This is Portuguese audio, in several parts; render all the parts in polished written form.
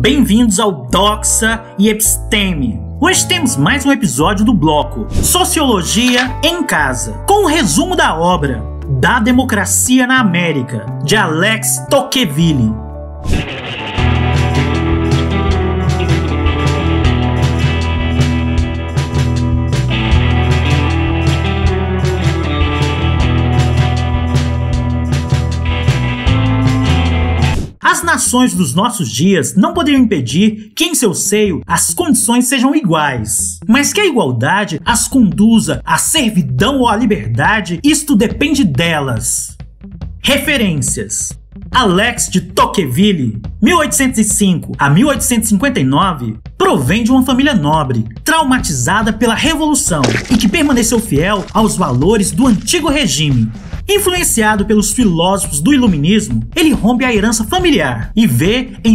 Bem-vindos ao Doxa e Episteme. Hoje temos mais um episódio do bloco Sociologia em Casa, com um resumo da obra Da Democracia na América, de Alex Tocqueville. As nações dos nossos dias não poderiam impedir que em seu seio as condições sejam iguais, mas que a igualdade as conduza à servidão ou à liberdade, isto depende delas. Referências: Alex de Tocqueville, 1805 a 1859, provém de uma família nobre, traumatizada pela Revolução e que permaneceu fiel aos valores do antigo regime. Influenciado pelos filósofos do Iluminismo, ele rompe a herança familiar e vê, em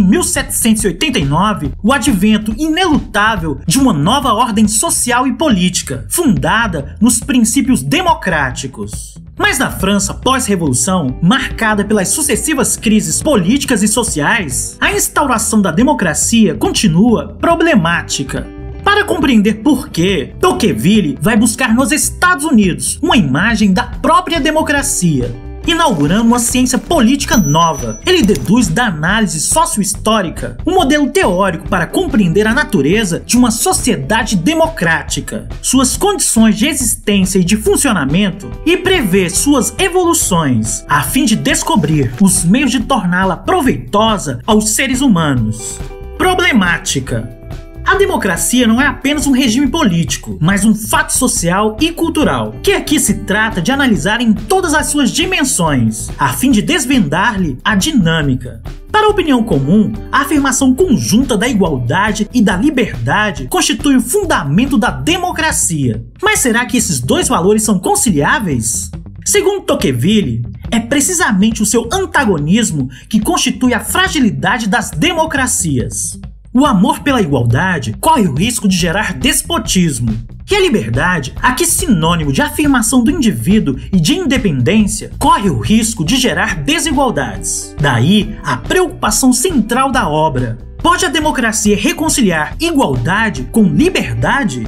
1789, o advento inelutável de uma nova ordem social e política, fundada nos princípios democráticos. Mas na França pós-revolução, marcada pelas sucessivas crises políticas e sociais, a instauração da democracia continua problemática. Para compreender por que, Tocqueville vai buscar nos Estados Unidos uma imagem da própria democracia, inaugurando uma ciência política nova. Ele deduz da análise sociohistórica um modelo teórico para compreender a natureza de uma sociedade democrática, suas condições de existência e de funcionamento, e prevê suas evoluções, a fim de descobrir os meios de torná-la proveitosa aos seres humanos. Problemática: a democracia não é apenas um regime político, mas um fato social e cultural, que aqui se trata de analisar em todas as suas dimensões, a fim de desvendar-lhe a dinâmica. Para a opinião comum, a afirmação conjunta da igualdade e da liberdade constitui o fundamento da democracia. Mas será que esses dois valores são conciliáveis? Segundo Tocqueville, é precisamente o seu antagonismo que constitui a fragilidade das democracias. O amor pela igualdade corre o risco de gerar despotismo, e a liberdade, aqui sinônimo de afirmação do indivíduo e de independência, corre o risco de gerar desigualdades. Daí a preocupação central da obra: pode a democracia reconciliar igualdade com liberdade?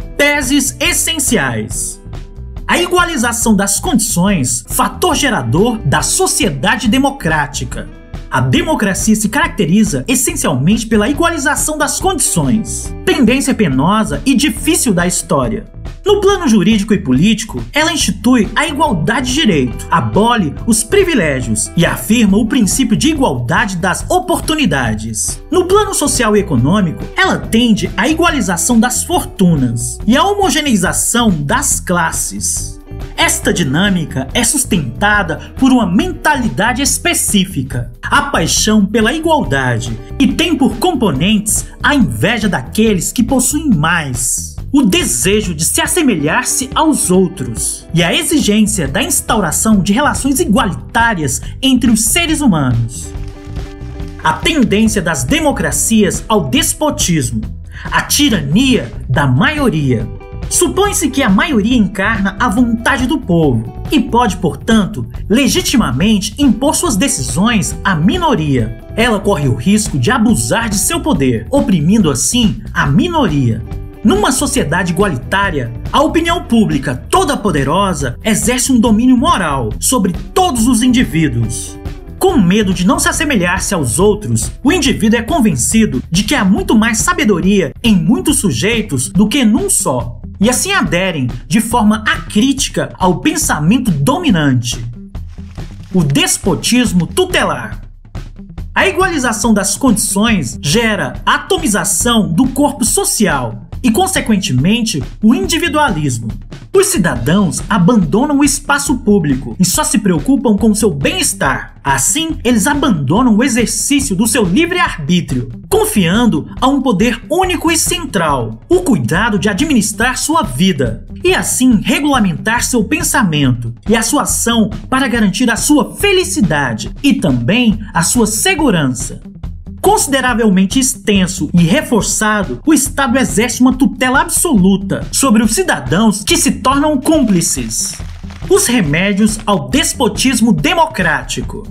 Teses essenciais: a igualização das condições, fator gerador da sociedade democrática. A democracia se caracteriza essencialmente pela igualização das condições, tendência penosa e difícil da história. No plano jurídico e político, ela institui a igualdade de direito, abole os privilégios e afirma o princípio de igualdade das oportunidades. No plano social e econômico, ela tende à igualização das fortunas e à homogeneização das classes. Esta dinâmica é sustentada por uma mentalidade específica, a paixão pela igualdade, e tem por componentes a inveja daqueles que possuem mais, o desejo de se assemelhar-se aos outros e a exigência da instauração de relações igualitárias entre os seres humanos. A tendência das democracias ao despotismo, a tirania da maioria. Supõe-se que a maioria encarna a vontade do povo e pode, portanto, legitimamente impor suas decisões à minoria. Ela corre o risco de abusar de seu poder, oprimindo assim a minoria. Numa sociedade igualitária, a opinião pública toda poderosa exerce um domínio moral sobre todos os indivíduos. Com medo de não se assemelhar-se aos outros, o indivíduo é convencido de que há muito mais sabedoria em muitos sujeitos do que num só, e assim aderem de forma acrítica ao pensamento dominante. O despotismo tutelar. A igualização das condições gera atomização do corpo social e, consequentemente, o individualismo. Os cidadãos abandonam o espaço público e só se preocupam com seu bem-estar. Assim, eles abandonam o exercício do seu livre-arbítrio, confiando a um poder único e central, o cuidado de administrar sua vida, e assim regulamentar seu pensamento e a sua ação para garantir a sua felicidade e também a sua segurança. Consideravelmente extenso e reforçado, o Estado exerce uma tutela absoluta sobre os cidadãos que se tornam cúmplices. Os remédios ao despotismo democrático.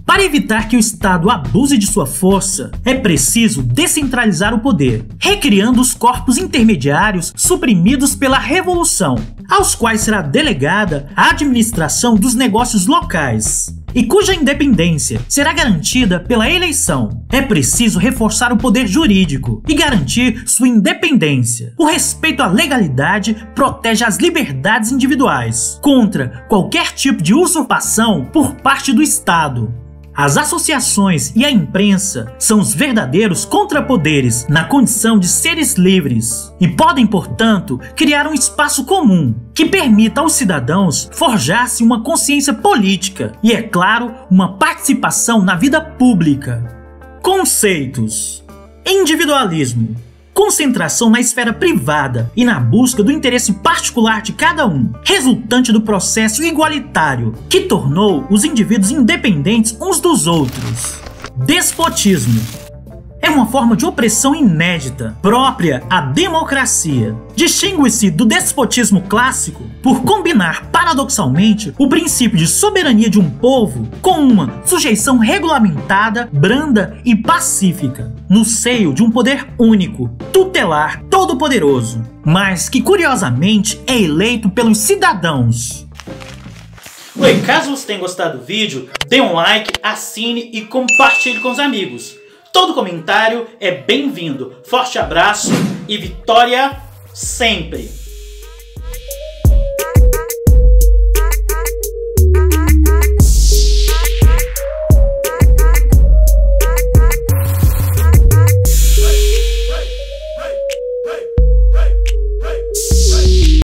Para evitar que o Estado abuse de sua força, é preciso descentralizar o poder, recriando os corpos intermediários suprimidos pela Revolução, aos quais será delegada a administração dos negócios locais, e cuja independência será garantida pela eleição. É preciso reforçar o poder jurídico e garantir sua independência. O respeito à legalidade protege as liberdades individuais contra qualquer tipo de usurpação por parte do Estado. As associações e a imprensa são os verdadeiros contrapoderes na condição de seres livres e podem, portanto, criar um espaço comum que permita aos cidadãos forjar-se uma consciência política e, é claro, uma participação na vida pública. Conceitos: individualismo, concentração na esfera privada e na busca do interesse particular de cada um, resultante do processo igualitário que tornou os indivíduos independentes uns dos outros. Despotismo é uma forma de opressão inédita, própria à democracia. Distingue-se do despotismo clássico por combinar paradoxalmente o princípio de soberania de um povo com uma sujeição regulamentada, branda e pacífica, no seio de um poder único, tutelar, todo-poderoso, mas que curiosamente é eleito pelos cidadãos. Oi, caso você tenha gostado do vídeo, dê um like, assine e compartilhe com os amigos. Todo comentário é bem-vindo. Forte abraço e vitória sempre!